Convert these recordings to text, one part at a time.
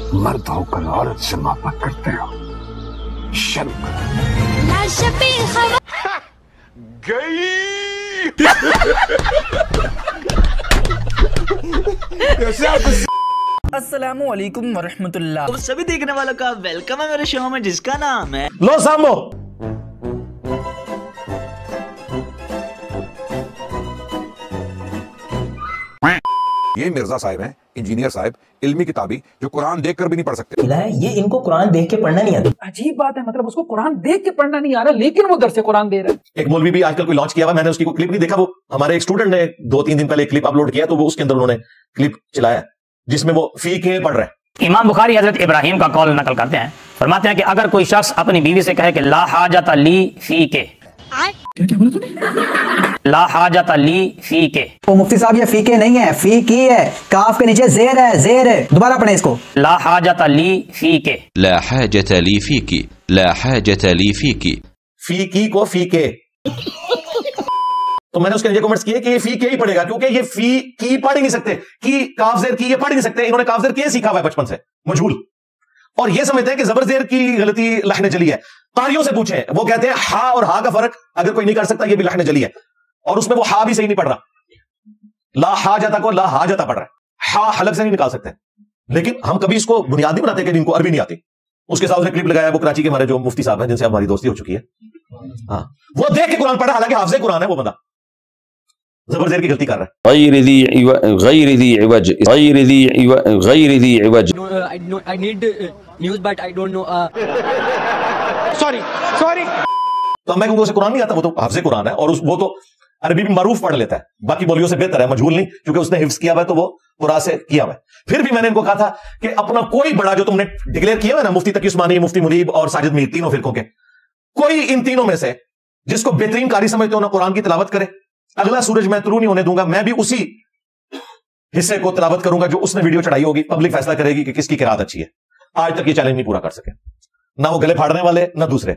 मर्द होकर औरत से मोहब्बत करते हो, शर्म गई। अस्सलामु अलैकुम वरहमतुल्लाह। तो सभी देखने वालों का वेलकम है मेरे शो में जिसका नाम है लो सांभो। ये मिर्जा साहब हैं, इंजीनियर साहब, इल्मी किताबी जो कुरान देखकर भी नहीं पढ़ सकते। ये इनको कुरान देख के पढ़ना नहीं आता। अजीब बात है, मतलब उसको कुरान देख के पढ़ना नहीं आ रहा, लेकिन वो दर से कुरान दे रहा है। एक मौलवी भी आजकल कोई लॉन्च किया हुआ, मैंने उसकी कोई क्लिप नहीं देखा। वो हमारे एक स्टूडेंट ने 2-3 दिन पहले क्लिप अपलोड किया, तो वो उसके अंदर उन्होंने क्लिप चलाया जिसमें वो फी के पढ़ रहे हैं। इमाम बुखारी हजरत इब्राहिम का कौल नकल करते हैं, फरमाते हैं कि अगर कोई शख्स अपनी बीवी से कहे कि ला हाजत ली फी के, क्या बोला तूने? ला हाजत ली फी के, वो मुफ्ती साहब ये फी के नहीं है, फी की है, काफ के नीचे जेर है, जेर है। दोबारा पढ़े इसको, ला हाजत ली फी के, ला हाजत ली फी की, ला हाजत ली फी की, फी की को फी के। तो मैंने उसके नीचे कमेंट्स किए कि ये फी के ही पढ़ेगा, क्योंकि ये फी की पढ़ ही नहीं सकते, की काफ जेर की ये पढ़ ही नहीं सकते। इन्होंने काफ जेर के सीखा हुआ है बचपन से, मजहूल, और ये समझते हैं कि जबर जेर की गलती लहने जली है। कारियों से पूछे, वो कहते हैं हा और हा का फर्क अगर कोई नहीं कर सकता, ये भी लहने जली है, और उसमें वो हा भी सही नहीं पढ़ रहा। ला हा जाता को ला हा जाता पढ़ रहा है, हा हलक से नहीं निकाल सकते। लेकिन हम कभी इसको बुनियादी बनाते कि जिनको अरबी नहीं आती। उसके साथ उसने क्लिप लगाया, वो कराची के हमारे जो मुफ्ती साहब हैं जिनसे हमारी दोस्ती हो चुकी है, हाँ, वो देख के कुरान पढ़ा, हालांकि हाफिज़े कुरान है वो बंदा, जबर जेर की गलती कर रहा है। गैर दी इवज, गैर दी इवज। I need news but I don't know. Sorry. तो मैं क्योंकि उसे कुरान नहीं आता, वो तो हाफिज़े कुरान है, और वो तो अरबी भी मारूफ पढ़ लेता है, बाकी बोलियों से बेहतर है, मजहूल नहीं, क्योंकि उसने हिफ्ज़ किया हुआ है, तो वो कुरान से किया हुआ है। फिर भी मैंने इनको कहा था कि अपना कोई बड़ा जो तुमने डिक्लेयर किया है ना, मुफ्ती तकी उस्मानी, मुफ्ती मुनीब और साजिद मीर, तीनों फिरकों के, कोई इन तीनों में से जिसको बेहतरीन कारी समझते हो ना, कुरान की तिलावत करे। अगला सूरज मैं तुलू नहीं होने दूंगा, मैं भी उसी हिस्से को तिलावत करूंगा जो उसने वीडियो चढ़ाई होगी। पब्लिक फैसला करेगी कि किसकी किरात अच्छी है। आज तक ये चैलेंज नहीं पूरा कर सके, ना वो गले फाड़ने वाले ना दूसरे।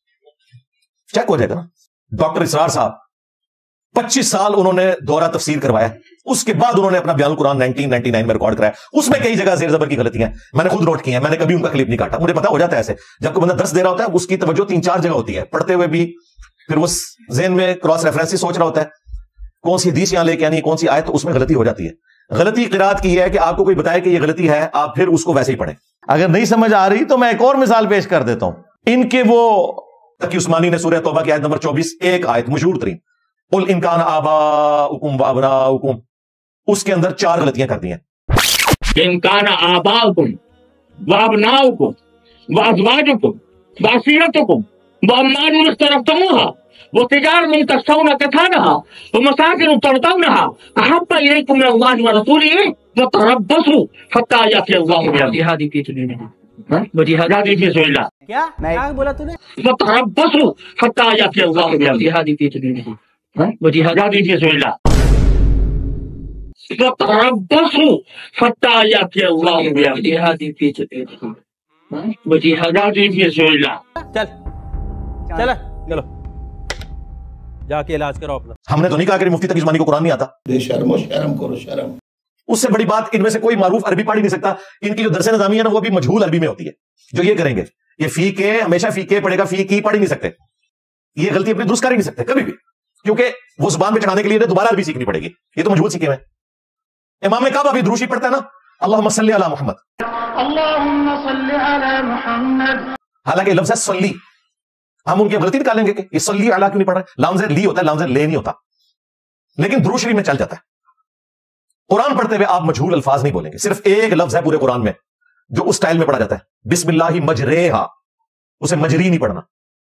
चेक हो जाएगा ना। डॉक्टर इसरार साहब 25 साल उन्होंने दौरा तफसीर करवाया, उसके बाद उन्होंने अपना बयान कुरान 1999 में रिकॉर्ड कराया। उसमें कई जगह जेर जबर की गलतियां मैंने खुद नोट की हैं, मैंने कभी उनका क्लिप नहीं काटा। मुझे पता हो जाता है ऐसे, जब कोई बंदा दर्स दे रहा होता है उसकी तवज्जो 3-4 जगह होती है, पढ़ते हुए भी, फिर वो ज़हन में क्रॉस रेफरेंस सोच रहा होता है, कौन सी हदीस यहां लेके आनी, कौन सी आयत, तो उसमें गलती हो जाती है। गलती किरात की है कि आपको कोई बताए कि ये गलती है, आप फिर उसको वैसे ही पढ़ें। अगर नहीं समझ आ रही तो मैं एक और मिसाल पेश कर देता हूं। इनके वो तकी उस्मानी ने सूरह तौबा की आयत नंबर 24, एक आयत मशहूर तरीन, उल इनकान आबाउकुम व अबनाउकुम, उसके अंदर 4 गलतियां कर दी हैं। इनकान आबाउकुम व अबनाउकुम व अज़वाजुकुम व असीरतुकुम व अम्वालुन इख्तरफ्तमुहा वो तिजार में तस्सौना कथानहा वो मसाकिन तरतौनहा अहब्बा इलैकुम मिनल्लाहि व रसूलिही व तरब्बसू हत्ता याति अल्लाहु बिअमरिही। जिहादी की चुनी वो जिहादी की सोइला क्या बोला तूने? वो तरब्बसू हत्ता याति अल्लाहु बिअमरिही। जिहादी की चुनी वो जिहादी की सोइला वो तरब्बसू हत्ता याति अल्लाहु बिअमरिही। जिहादी की चुनी वो जिहादी की सोइला। चलो जाके इलाज करो अपना। हमने तो नहीं कहा कि मुफ्ती तकी उस्मानी को कुरान नहीं आता। शर्म करो शर्म। उससे बड़ी बात, इनमें से कोई मारूफ अरबी पढ़ ही नहीं सकता। इनकी जो दरसे निज़ामी है ना, वो भी मजहूल अरबी में होती है। जो ये करेंगे, ये फी के हमेशा फी के पढ़ेगा, फी की पढ़ ही नहीं सकते। ये गलती अपनी दुरुस्त कर ही नहीं सकते कभी भी, क्योंकि वो जुबान पे चढ़ाने के लिए दोबारा अरबी सीखनी पड़ेगी। ये तो मजहूल सीखे हुए। इमाम ने कहा अभी दुरूशी पढ़ता है ना, अल्लाहुम्मा सल्ली अला मुहम्मद, अल्लाहुम्मा सल्ली अला मुहम्मद, हालांकि लफ्ज़ है सल्ली, हम उनकी गलती निकालेंगे कि ये सल्ली अला क्यों नहीं पढ़ रहे। लामज़े ली होता है, लामज़े ले नहीं होता, लेकिन दुरूद शरीफ में चल जाता है। कुरान पढ़ते हुए आप मजहूल अल्फाज नहीं बोलेंगे। सिर्फ एक लफ्ज है पूरे कुरान में जो उस स्टाइल में पढ़ा जाता है, बिस्मिल्लाहि मजरेहा, उसे मजरी नहीं पढ़ना।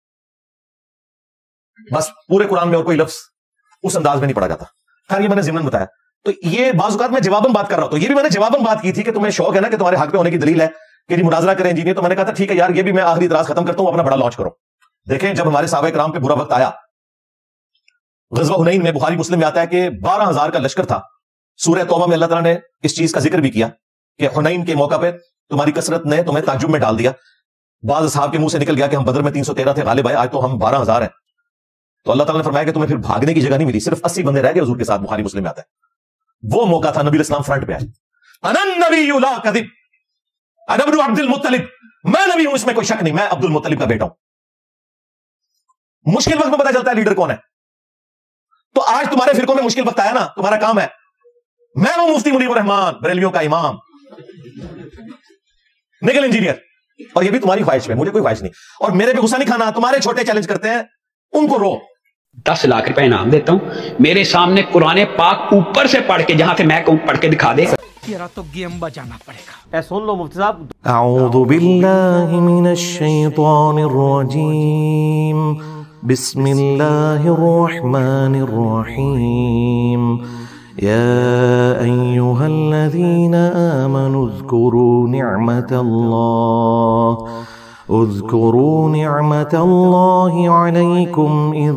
बस पूरे कुरान में और कोई लफ्ज उस अंदाज में नहीं पढ़ा जाता। खैर, ये मैंने ज़िमन बताया। तो ये बाज़ मैं जवाबन बात कर रहा हूं, तो ये भी मैंने जवाबन बात की थी कि तुम्हें शौक है ना कि तुम्हारे हक पे होने की दलील है कि जी मुनाजरा करें इंजीनियर। तो मैंने कहा था ठीक है यार, ये भी मैं आखिरी इतराज खत्म करता हूं, अपना बड़ा लॉन्च करो। देखें, जब हमारे साहबा इकराम पे बुरा वक्त आया, ग़ज़वा हुनैन में बुखारी मुस्लिम में आता है कि 12,000 का लश्कर था। सूरह तौबा में अल्लाह ताला ने इस चीज का जिक्र भी किया कि हुनैन के मौका पे तुम्हारी कसरत ने तुम्हें ताज्जुब में डाल दिया। बाज़ असहाब के मुंह से निकल गया कि हम बदर में 313 थे, गालिब आए, आज तो हम 12,000 हैं। तो अल्लाह ताला ने फरमाया कि तुम्हें फिर भागने की जगह नहीं मिली, सिर्फ 80 बंदे रह गए हुजूर के साथ। बुखारी मुस्लिम में आता है वो मौका था, नबी इस्लाम फ्रंट पे आए। अनन नबी ला कज़िब, अब्दुल अब्दुल मुत्तलिब, मैं नबी हूं, इसमें कोई शक नहीं, मैं अब्दुल मुत्तलिब का बेटा हूं। मुश्किल वक्त में पता चलता है लीडर कौन है। तो आज तुम्हारे फिरकों में मुश्किल वक्त आया ना, तुम्हारा काम है, मैं हूं मुफ्ती मुनीब रहमान, बरेलियों का इमाम, निकल इंजीनियर, और ये भी तुम्हारी ख्वाहिश में, मुझे कोई ख्वाहिश नहीं। और मेरे पे गुस्सा नहीं खाना, तुम्हारे छोटे चैलेंज करते हैं उनको रो। 10 लाख रुपए इनाम देता हूं, मेरे सामने कुरान पाक ऊपर से पढ़ के, जहां से मैं कहूं पढ़ के दिखा दे। तेरा तो गेम बजाना पड़ेगा। ए सुन लो मुफ्ती साहब। अऊज़ु बिल्लाहि मिनश शैतानिर रजीम, बिस्मिल्लाहिर रहमानिर रहीम, या अय्युहल्लज़ीना आमनु اذكروا نعمة الله عليكم إذ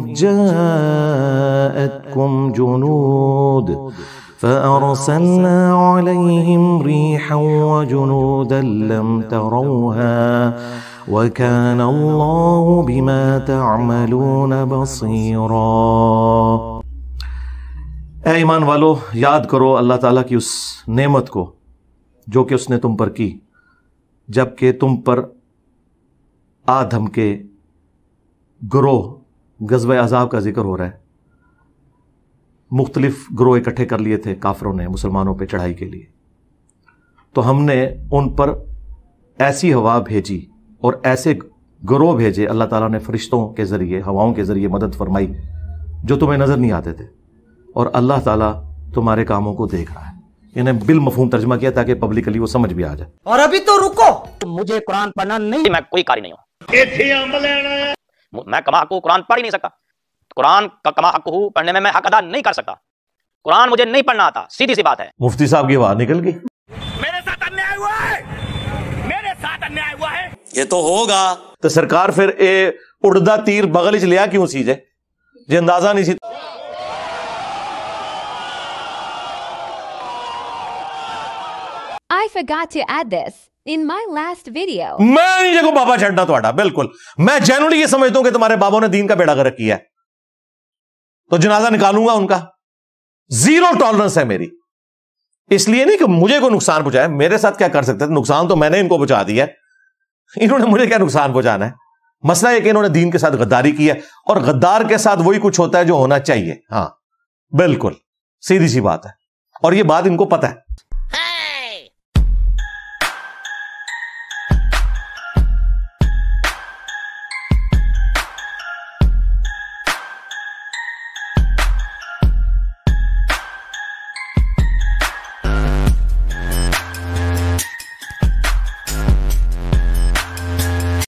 جاءتكم جنود فأرسلنا عليهم ريحا وجنودا لم تروها وكان الله بما تعملون بصيرا۔ اے ایمان والو، یاد کرو اللہ تعالیٰ کی اس نعمت کو جو کہ اس نے تم پر کی جبکہ تم پر آدم کے گروہ غزوہ عذاب کا ذکر ہو رہا ہے۔ مختلف گروہ اکٹھے کر لیے تھے کافروں نے مسلمانوں پہ چڑھائی کے لیے، تو ہم نے ان پر ایسی ہوا بھیجی اور ایسے گروہ بھیجے، اللہ تعالیٰ نے فرشتوں کے ذریعے، ہواؤں کے ذریعے مدد فرمائی جو تمہیں نظر نہیں آتے تھے، اور اللہ تعالیٰ تمہارے کاموں کو دیکھ رہا ہے۔ انہیں بالمفہوم ترجمہ کیا تاکہ پبلکلی وہ سمجھ بھی آ جائے۔ اور ابھی تو رکو، مجھے قرآن پڑھنا نہیں، میں کوئی قاری نہیں ہوں، میں کما حق ہوں قرآن پڑھ ہی نہیں سکتا، قرآن کا کما حق ہوں پڑھنے میں حق ادا نہیں کر سکتا، قرآن مجھے نہیں پڑھنا آتا، سیدھی سی بات ہے۔ مفتی صاحب کی آواز نکل گئی۔ میرے ساتھ انیائے ہوا ہے، میرے ساتھ انیائے ہوا ہے، یہ تو ہوگا تو سرکار پھر اے اڑدا تیر بغل چ لیا کیوں سی جے جے اندازہ نہیں سی۔ I forgot to add this in my last video. میں نہیں جے کو بابا چھڑنا تو بالکل، میں جنرلی یہ سمجھتا ہوں کہ تمہارے بابوں نے دین کا بیڑا غرق کیا ہے، تو جنازہ نکالوں گا ان کا، زیرو ٹالرنس ہے میری۔ اس لیے نہیں کہ مجھے کوئی نقصان پہنچایا، میرے ساتھ کیا کر سکتے تھے، نقصان تو میں نے ان کو پہنچا دیا ہے، انہوں نے مجھے کیا نقصان پہنچانا ہے۔ مسئلہ یہ کہ انہوں نے دین کے ساتھ غداری کی ہے، اور غدار کے ساتھ وہی کچھ ہوتا ہے جو ہونا چاہیے۔ ہاں بالکل سیدھی سی بات ہے، اور یہ بات ان کو پتہ ہے۔